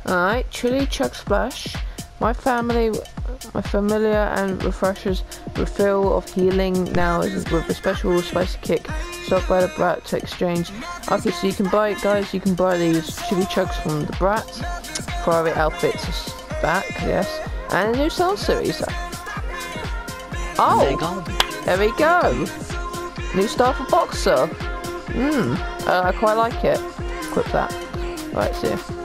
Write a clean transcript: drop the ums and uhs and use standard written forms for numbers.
Alright, chili chug splash. My familiar and refreshers refill of healing now is with a special spicy kick stocked by the Brat to exchange. Okay, so you can buy, guys, you can buy these chili chugs from the Brat. Private outfits is back, yes. And a new sound series. Oh! There we go! New style for Boxer. I quite like it. Equip that. Right, see ya.